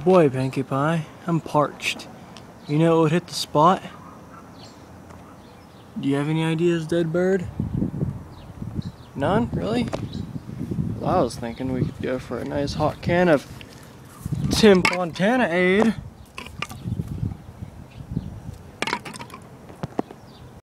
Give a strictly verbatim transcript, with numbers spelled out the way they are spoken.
boy, Pinkie Pie, I'm parched. You know what would hit the spot? Do you have any ideas, dead bird? None? Really? Well, I was thinking we could go for a nice hot can of Tim Fontana-ade.